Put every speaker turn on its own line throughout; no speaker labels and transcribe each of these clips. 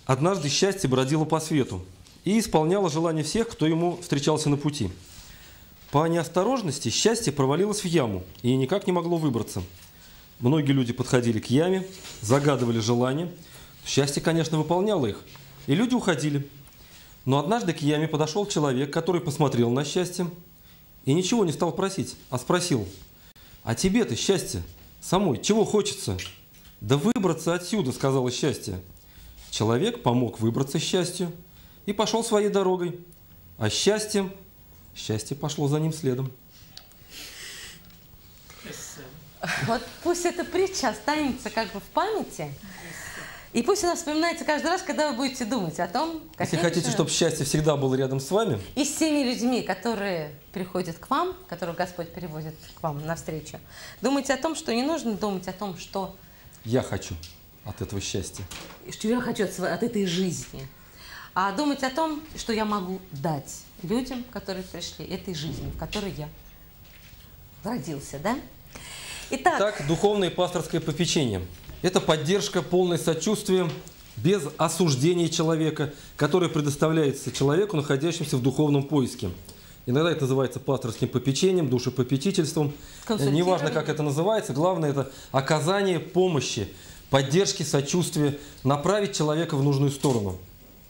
Однажды счастье бродило по свету и исполняло желания всех, кто ему встречался на пути. По неосторожности счастье провалилось в яму и никак не могло выбраться. Многие люди подходили к яме, загадывали желания. Счастье, конечно, выполняло их, и люди уходили. Но однажды к яме подошел человек, который посмотрел на счастье и ничего не стал просить, а спросил: «А тебе-то, счастье, самой чего хочется?» «Да выбраться отсюда», — сказала счастье. Человек помог выбраться счастью и пошел своей дорогой, а счастье пошло за ним следом.
Вот пусть эта притча останется как бы в памяти, и пусть она вспоминается каждый раз, когда вы будете думать о том, как...
Если хотите, чтобы счастье всегда было рядом с вами...
И с теми людьми, которые приходят к вам, которых Господь переводит к вам навстречу, думайте о том, что не нужно думать о том, что...
Я хочу от этого счастья.
Что я хочу от этой жизни. А думать о том, что я могу дать людям, которые пришли, этой жизни, в которой я родился, да?
Итак, духовное и пасторское попечение. Это поддержка, полное сочувствие, без осуждения человека, которое предоставляется человеку, находящемуся в духовном поиске. Иногда это называется пасторским попечением, душепопечительством. Неважно, как это называется, главное – это оказание помощи, поддержки, сочувствия, направить человека в нужную сторону.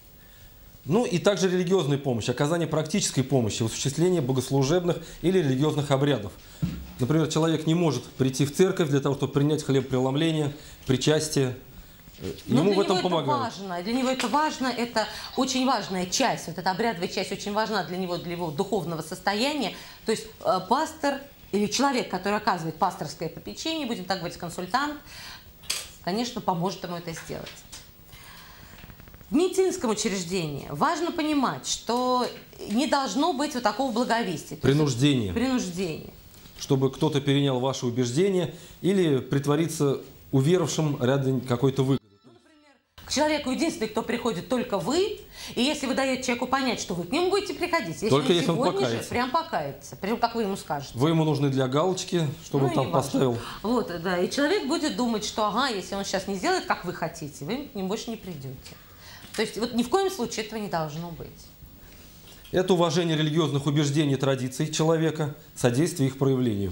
Ну и также религиозная помощь, оказание практической помощи, осуществление богослужебных или религиозных обрядов. Например, человек не может прийти в церковь для того, чтобы принять хлебопреломление, причастие. Ему в этом помогают.
Для него это важно, это очень важная часть, вот эта обрядовая часть очень важна для него, для его духовного состояния. То есть пастор или человек, который оказывает пасторское попечение, будем так говорить, консультант, конечно, поможет ему это сделать. В медицинском учреждении важно понимать, что не должно быть вот такого благовестия.
Принуждение.
Принуждение.
Чтобы кто-то перенял ваши убеждения или притвориться уверовавшим ради какой-то выгоды.
Ну, например, к человеку единственный, кто приходит, только вы. И если вы даете человеку понять, что вы к нему будете приходить,
только если он покается.
Прям покается, прям как вы ему скажете.
Вы ему нужны для галочки, чтобы он там поставил.
Вот, да. И человек будет думать, что ага, если он сейчас не сделает, как вы хотите, вы к нему больше не придете. То есть вот ни в коем случае этого не должно быть.
Это уважение религиозных убеждений и традиций человека, содействие их проявлению.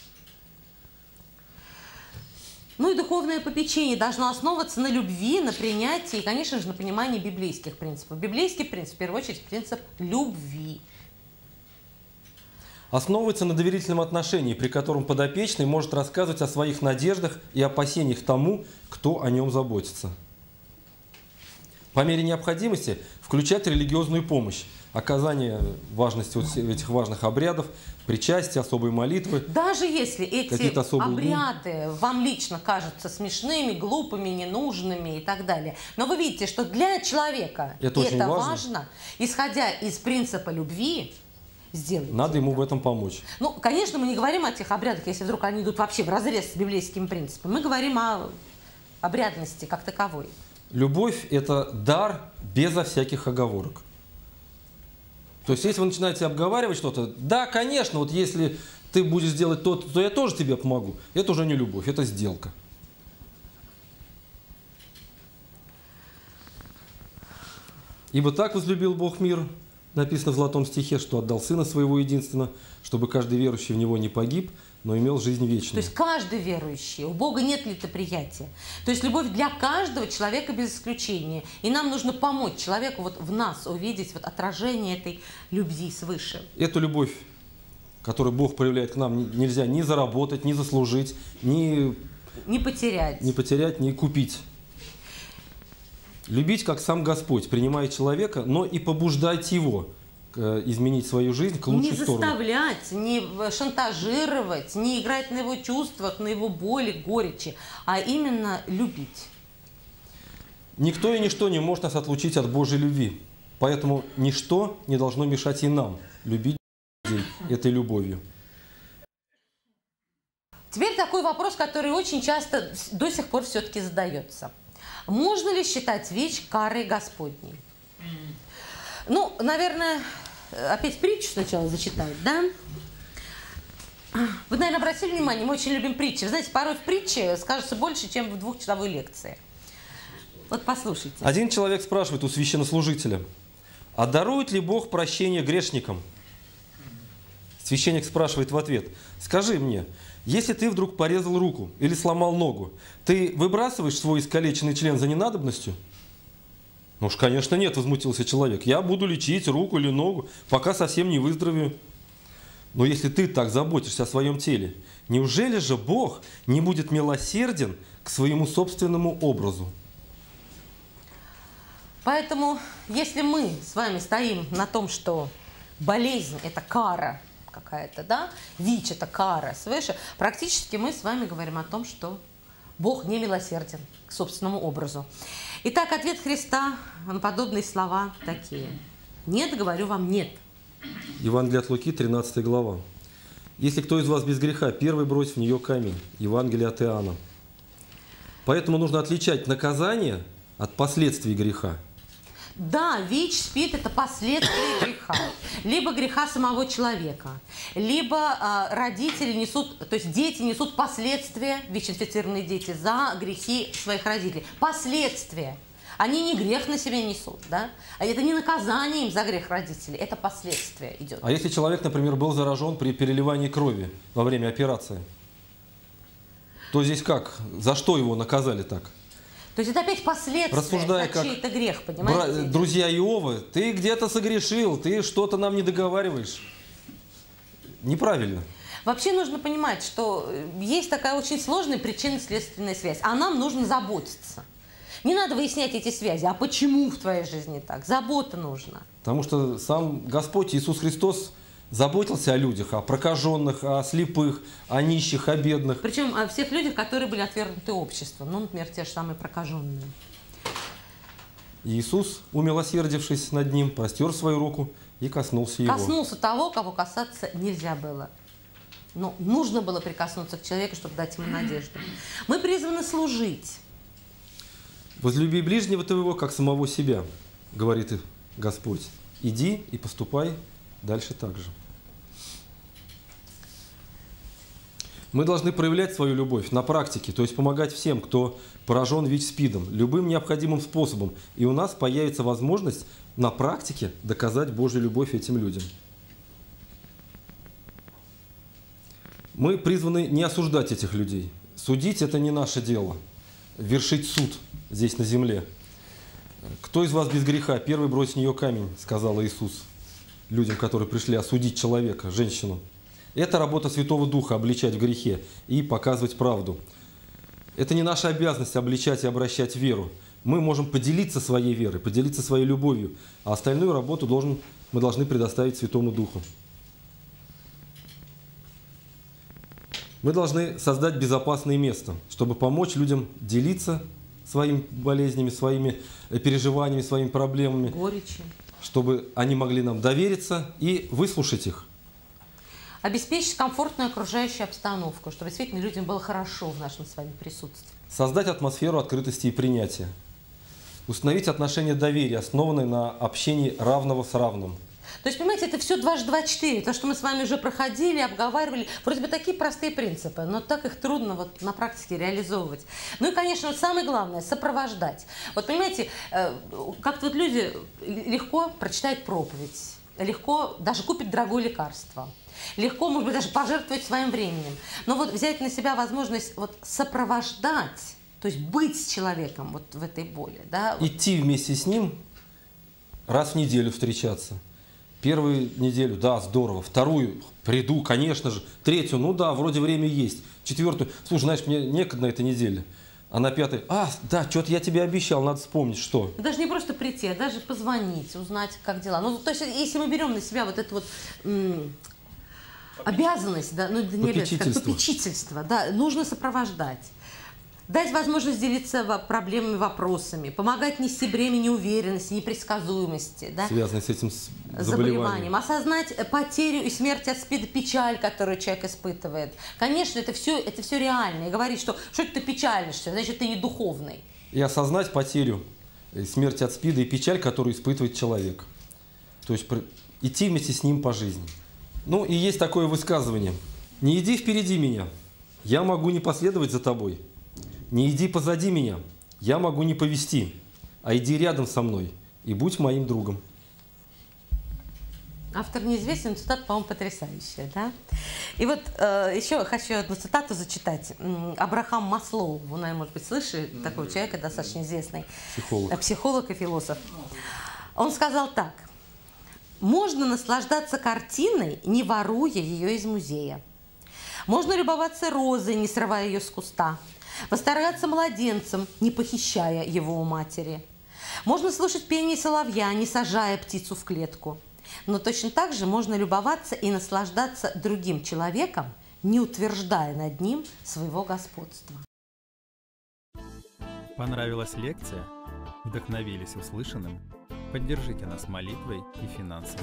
Ну и духовное попечение должно основываться на любви, на принятии и, конечно же, на понимании библейских принципов. Библейский принцип, в первую очередь, принцип любви.
Основывается на доверительном отношении, при котором подопечный может рассказывать о своих надеждах и опасениях тому, кто о нем заботится. По мере необходимости включать религиозную помощь, оказание важности этих важных обрядов, причастие, особые молитвы.
Даже если эти обряды вам лично кажутся смешными, глупыми, ненужными и так далее. Но вы видите, что для человека это важно, исходя из принципа любви, сделайте.
Надо ему в этом помочь.
Ну, конечно, мы не говорим о тех обрядах, если вдруг они идут вообще вразрез с библейскими принципами. Мы говорим о обрядности как таковой.
Любовь – это дар безо всяких оговорок. То есть, если вы начинаете обговаривать что-то, да, конечно, вот если ты будешь делать то, то я тоже тебе помогу. Это уже не любовь, это сделка. «Ибо так возлюбил Бог мир», написано в Золотом стихе, что отдал Сына Своего единственного, чтобы каждый верующий в Него не погиб, но имел жизнь вечную.
То есть каждый верующий, у Бога нет летоприятия. То есть любовь для каждого человека без исключения. И нам нужно помочь человеку вот в нас увидеть вот отражение этой любви свыше.
Эту любовь, которую Бог проявляет к нам, нельзя ни заработать, ни заслужить, ни потерять, ни купить. Любить, как сам Господь, принимая человека, но и побуждать его изменить свою жизнь к лучшей стороне.
Не заставлять, не шантажировать, не играть на его чувствах, на его боли, горечи, а именно любить.
Никто и ничто не может нас отлучить от Божьей любви. Поэтому ничто не должно мешать и нам любить людей этой любовью.
Теперь такой вопрос, который очень часто до сих пор все-таки задается. Можно ли считать вещь карой Господней? Ну, наверное, опять притчу сначала зачитать, да? Вы, наверное, обратили внимание, мы очень любим притчи. Вы знаете, порой в притче скажется больше, чем в двухчасовой лекции. Вот послушайте.
Один человек спрашивает у священнослужителя, а дарует ли Бог прощение грешникам? Священник спрашивает в ответ, скажи мне, если ты вдруг порезал руку или сломал ногу, ты выбрасываешь свой искалеченный член за ненадобностью? Ну уж, конечно, нет, возмутился человек. Я буду лечить руку или ногу, пока совсем не выздоровею. Но если ты так заботишься о своем теле, неужели же Бог не будет милосерден к своему собственному образу?
Поэтому, если мы с вами стоим на том, что болезнь – это кара какая-то, да, ВИЧ – это кара свыше, практически мы с вами говорим о том, что Бог не милосерден к собственному образу. Итак, ответ Христа на подобные слова такие. Нет, говорю вам, нет.
Евангелие от Луки, 13 глава. Если кто из вас без греха, первый брось в нее камень. Евангелие от Иоанна. Поэтому нужно отличать наказание от последствий греха.
Да, ВИЧ, СПИД – это последствия греха. Либо греха самого человека, либо родители несут, то есть дети несут последствия, ВИЧ-инфицированные дети, за грехи своих родителей. Последствия. Они не грех на себе несут, да? Это не наказание им за грех родителей, это последствия идет.
А если человек, например, был заражен при переливании крови во время операции, то здесь как? За что его наказали так?
То есть это опять последствия,
рассуждая как
чей-то грех, понимаете?
Друзья Иова, ты где-то согрешил, ты что-то нам не договариваешь. Неправильно.
Вообще нужно понимать, что есть такая очень сложная причинно-следственная связь, а нам нужно заботиться. Не надо выяснять эти связи, а почему в твоей жизни так? Забота нужна.
Потому что сам Господь Иисус Христос заботился о людях, о прокаженных, о слепых, о нищих, о бедных.
Причем о всех людях, которые были отвергнуты обществом. Ну, например, те же самые прокаженные.
И Иисус, умилосердившись над ним, простер свою руку и коснулся его.
Коснулся того, кого касаться нельзя было. Но нужно было прикоснуться к человеку, чтобы дать ему надежду. Мы призваны служить.
«Возлюби ближнего твоего, как самого себя», говорит Господь. «Иди и поступай дальше так же». Мы должны проявлять свою любовь на практике, то есть помогать всем, кто поражен ВИЧ-СПИДом, любым необходимым способом. И у нас появится возможность на практике доказать Божью любовь этим людям. Мы призваны не осуждать этих людей. Судить – это не наше дело. Вершить суд здесь на земле. «Кто из вас без греха? Первый брось в нее камень», – сказал Иисус людям, которые пришли осудить человека, женщину. Это работа Святого Духа – обличать в грехе и показывать правду. Это не наша обязанность обличать и обращать веру. Мы можем поделиться своей верой, поделиться своей любовью, а остальную работу мы должны предоставить Святому Духу. Мы должны создать безопасное место, чтобы помочь людям делиться своими болезнями, своими переживаниями, своими проблемами.
Горечи.
Чтобы они могли нам довериться и выслушать их.
Обеспечить комфортную окружающую обстановку, чтобы действительно людям было хорошо в нашем с вами присутствии.
Создать атмосферу открытости и принятия. Установить отношения доверия, основанные на общении равного с равным.
То есть, понимаете, это все 2 × 2 = 4. То, что мы с вами уже проходили, обговаривали. Вроде бы такие простые принципы, но так их трудно вот на практике реализовывать. Ну и, конечно, вот самое главное – сопровождать. Вот понимаете, как-то вот люди легко прочитают проповедь, легко даже купят дорогое лекарство, легко, может быть, даже пожертвовать своим временем. Но вот взять на себя возможность вот сопровождать, то есть быть с человеком вот в этой боли. Да?
Идти вместе с ним, раз в неделю встречаться. Первую неделю, да, здорово. Вторую, приду, конечно же. Третью, ну да, вроде время есть. Четвертую, слушай, знаешь, мне некогда на этой неделе. А на пятой, да, что-то я тебе обещал, надо вспомнить, что.
Даже не просто прийти, а даже позвонить, узнать, как дела. Ну, то есть, если мы берем на себя вот эту вот обязанность, да, ну, не обязанность, попечительство, да, нужно сопровождать. Дать возможность делиться проблемами, вопросами, помогать нести бремя неуверенности, непредсказуемости, да,
связанной с этим заболеванием.
Осознать потерю и смерть от СПИДа, печаль, которую человек испытывает. Конечно, это все реально. И говорить, что ты печалишься, значит, ты не духовный.
И осознать потерю, смерть от СПИДа и печаль, которую испытывает человек. То есть идти вместе с ним по жизни. Ну и есть такое высказывание. «Не иди впереди меня, я могу не последовать за тобой. Не иди позади меня, я могу не повести, а иди рядом со мной и будь моим другом.
Автор неизвестен, цитата, по-моему, потрясающая, да? И вот еще хочу одну цитату зачитать. Абрахам Маслоу, вы, наверное, может быть, слышали такого человека, достаточно известный. Психолог и философ. Он сказал так. Можно наслаждаться картиной, не воруя ее из музея. Можно любоваться розой, не срывая ее с куста. Восторгаться младенцем, не похищая его у матери. Можно слушать пение соловья, не сажая птицу в клетку. Но точно так же можно любоваться и наслаждаться другим человеком, не утверждая над ним своего господства.
Понравилась лекция? Вдохновились услышанным? Поддержите нас молитвой и финансами.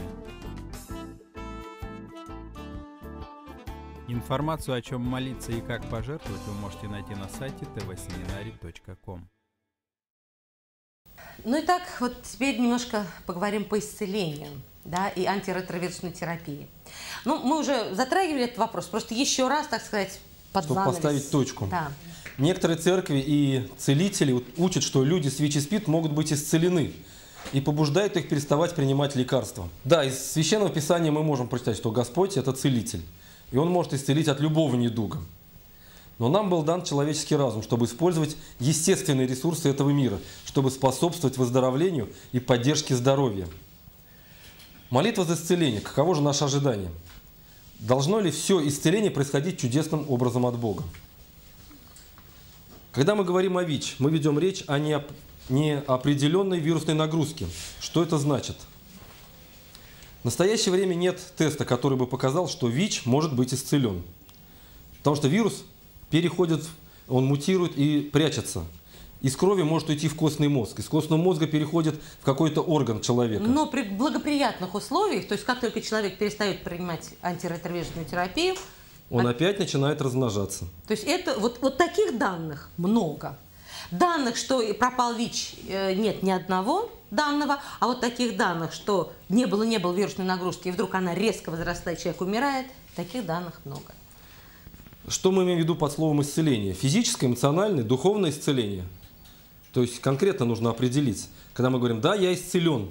Информацию, о чем молиться и как пожертвовать, вы можете найти на сайте tvseminary.com.
Ну и так, вот теперь немножко поговорим по исцелению, да, и антиретровирусной терапии. Ну, мы уже затрагивали этот вопрос, просто еще раз, так сказать, под
чтобы
занавес.
поставить точку.
Да.
Некоторые церкви и целители учат, что люди с ВИЧ и СПИД могут быть исцелены и побуждают их переставать принимать лекарства. Да, из Священного Писания мы можем прочитать, что Господь – это целитель, и Он может исцелить от любого недуга. Но нам был дан человеческий разум, чтобы использовать естественные ресурсы этого мира, чтобы способствовать выздоровлению и поддержке здоровья. Молитва за исцеление. Каково же наше ожидание? Должно ли все исцеление происходить чудесным образом от Бога? Когда мы говорим о ВИЧ, мы ведем речь о неопределенной вирусной нагрузке. Что это значит? В настоящее время нет теста, который бы показал, что ВИЧ может быть исцелен. Потому что вирус переходит, он мутирует и прячется. Из крови может уйти в костный мозг. Из костного мозга переходит в какой-то орган человека.
Но при благоприятных условиях, то есть как только человек перестает принимать антиретровирусную терапию,
он опять начинает размножаться.
То есть это вот таких данных много. Данных, что пропал ВИЧ, нет ни одного данного, а вот таких данных, что не было вирусной нагрузки, и вдруг она резко возрастает, человек умирает, таких данных много.
Что мы имеем в виду под словом исцеление? Физическое, эмоциональное, духовное исцеление. То есть конкретно нужно определить. Когда мы говорим, да, я исцелен.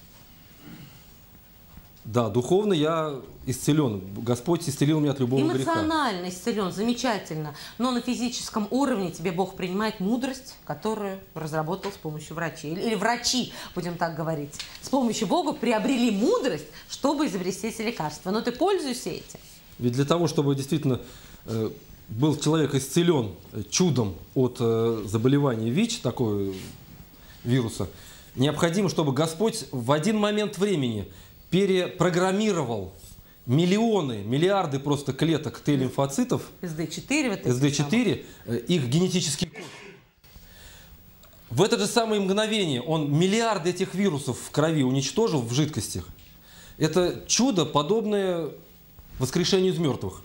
Да, духовно я исцелен. Господь исцелил меня от любого греха.
Эмоционально исцелен, замечательно. Но на физическом уровне тебе Бог принимает мудрость, которую разработал с помощью врачей. Или врачи, будем так говорить, с помощью Бога приобрели мудрость, чтобы изобрести эти лекарства. Но ты пользуешься этим.
Ведь для того, чтобы действительно был человек исцелен чудом от заболевания ВИЧ, такого вируса, необходимо, чтобы Господь в один момент времени перепрограммировал миллиарды просто клеток Т-лимфоцитов, СД4, их генетический код. В это же самое мгновение он миллиарды этих вирусов в крови уничтожил в жидкостях. Это чудо, подобное воскрешению из мертвых.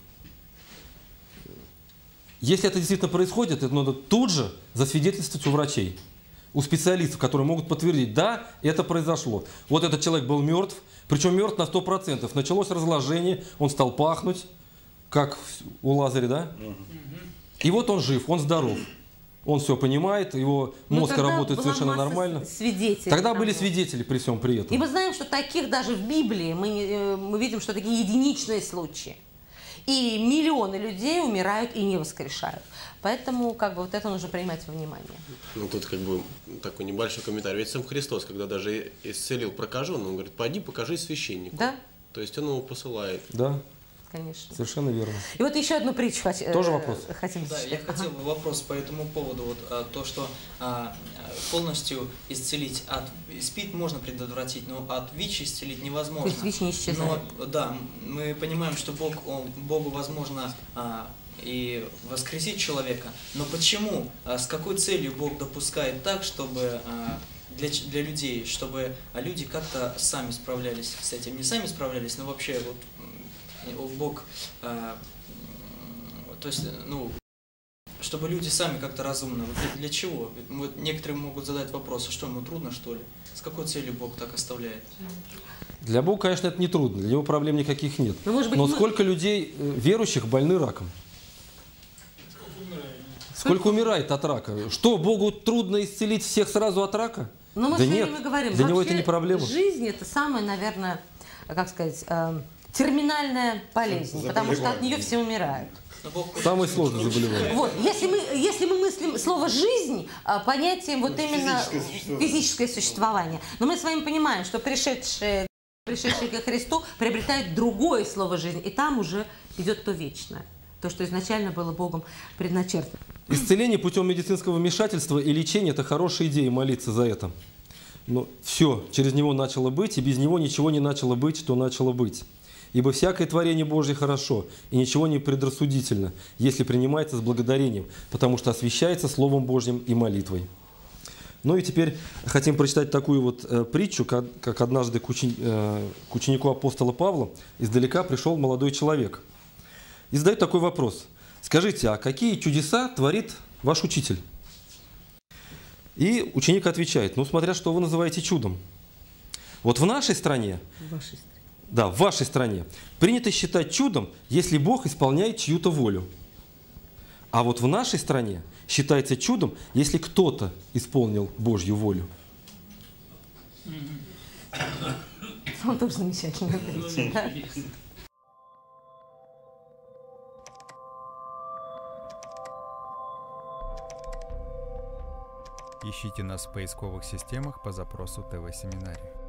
Если это действительно происходит, это надо тут же засвидетельствовать у врачей, у специалистов, которые могут подтвердить, да, это произошло. Вот этот человек был мертв, причем мертв на 100%. Началось разложение, он стал пахнуть, как у Лазаря, да? И вот он жив, он здоров. Он все понимает, его мозг работает совершенно нормально. Тогда были свидетели при всем при этом.
И мы знаем, что таких даже в Библии, мы видим, что такие единичные случаи. И миллионы людей умирают и не воскрешают. Поэтому как бы вот это нужно принимать во внимание.
Ну тут как бы такой небольшой комментарий. Ведь сам Христос, когда даже исцелил прокаженного, он говорит, пойди покажи священнику.
Да.
То есть он его посылает.
Да.
Конечно.
Совершенно верно.
И вот еще одну притчу
тоже вопрос.
хотим
Да, я хотел бы вопрос по этому поводу. Вот, то, что полностью исцелить от СПИД можно предотвратить, но от ВИЧ исцелить невозможно.
То есть ВИЧ не исчезает.
Но, да, мы понимаем, что Богу возможно и воскресить человека. Но почему, с какой целью Бог допускает так, чтобы для людей, чтобы люди как-то сами справлялись с этим? Не сами справлялись, но вообще вот Бог, то есть, ну, чтобы люди сами как-то разумно. Вот для чего? Вот некоторые могут задать вопрос, а что, ему трудно, что ли? С какой целью Бог так оставляет?
Для Бога, конечно, это не трудно, для него проблем никаких нет.
Но, может быть,
сколько людей верующих больны раком? Сколько умирает от рака? Что, Богу трудно исцелить всех сразу от рака?
Но мы
Да
все
нет,
время говорим,
для него
вообще
это не проблема.
жизнь это самая, наверное, как сказать, терминальная болезнь, потому что от нее все умирают.
Но Бог
Самое сложное заболевание.
Вот, если мы мыслим слово «жизнь» понятием вот именно физическое существование, но мы с вами понимаем, что пришедшие ко Христу приобретают другое слово «жизнь», и там уже идет то вечное, то, что изначально было Богом предначертано.
Исцеление путем медицинского вмешательства и лечения – это хорошая идея, молиться за это. Но все, через него начало быть, и без него ничего не начало быть, что начало быть. Ибо всякое творение Божье хорошо, и ничего не предрассудительно, если принимается с благодарением, потому что освящается Словом Божьим и молитвой. Ну и теперь хотим прочитать такую вот притчу, как однажды к ученику апостола Павла издалека пришел молодой человек. И задает такой вопрос. Скажите, а какие чудеса творит ваш учитель? И ученик отвечает, ну смотря что вы называете чудом. Вот в нашей стране, да, в вашей стране принято считать чудом, если Бог исполняет чью-то волю. А вот в нашей стране считается чудом, если кто-то исполнил Божью волю.
Он тоже замечательный. Да?
Ищите нас в поисковых системах по запросу ТВ-семинарий.